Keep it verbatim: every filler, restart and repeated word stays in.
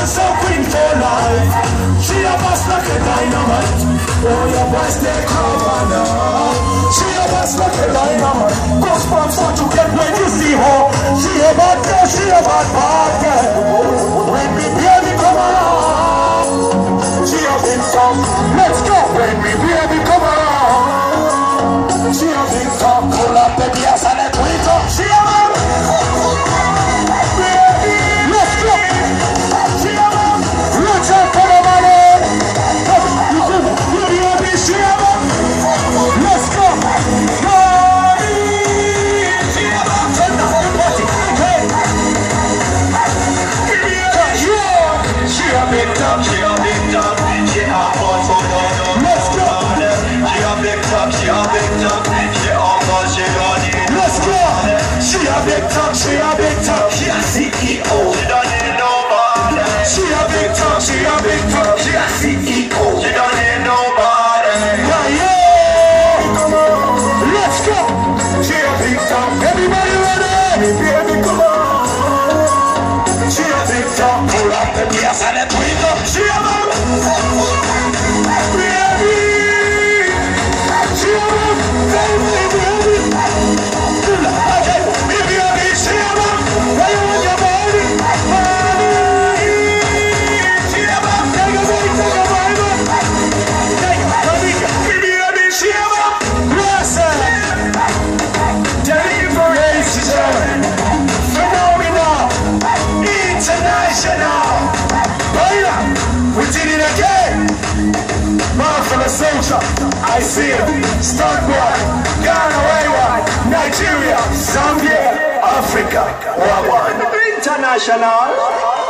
and so queen for life. She a boss like a dynamite. Oh, your boys they cover now. She a boss like a dynamite. Goosebumps what you get when you see her. She a bad girl, she a bad bad girl. When me baby come around, she a big top. Let's go. When me baby come around, she a big top. Pull up the gas and the tweeter. She a man. Baby, let's go. She a man. Reach out for the money. You baby, she a man. Let's go. Money. She a man. Turn down the party. Hey. She a big top. She a big top. She a fun for the. Let's go. She a big top. She a big top. She a fun. She got it. Let's go. She a big top. She a big top. She a C E O. She don't need nobody. She a big top. She a big top. She a C E O. She don't need nobody. Yeah, yeah. Come on. Let's go. She a big top. Everybody ready? Baby, come on. She a big top. Pull up the gas and the tweeter. She a man. Baby. She a man. Baby, baby. Pull up. Okay. Baby, baby. She a man. Why you want your body? Body. She a man. Take a bite, take a bite, man. Take a bite. Baby, baby. She a man. Listen. Generation. Phenomenal. International. Baila. We did it again. Man for the soldier. I see him. Stunt boy. Ghana, Wayward. Nigeria. Zambia. Africa. One. International.